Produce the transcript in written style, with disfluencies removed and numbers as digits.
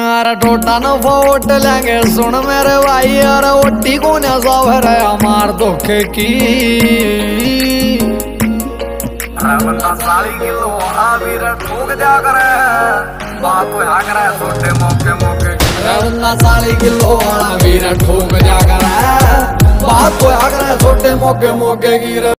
अरे टोटा न फोट लेंगे सुन मेरे भाई, अरे ओटी को न सवर हमार धोखे की। बंदा साली किलो भी ठोक जा करे, बात तो यहाँ करे छोटे मौके मौके। बंदा साली किलो वाला भी ठोक जा करे, बात तो यहाँ करे छोटे मौके मौके की।